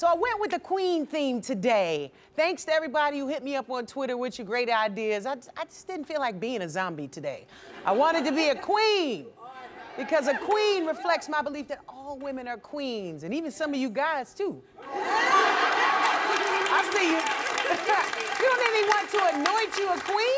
So I went with the Queen theme today. Thanks to everybody who hit me up on Twitter with your great ideas. I just didn't feel like being a zombie today. I wanted to be a queen because a queen reflects my belief that all women are queens, and even some of you guys too. I see you. You don't even want to anoint you a queen?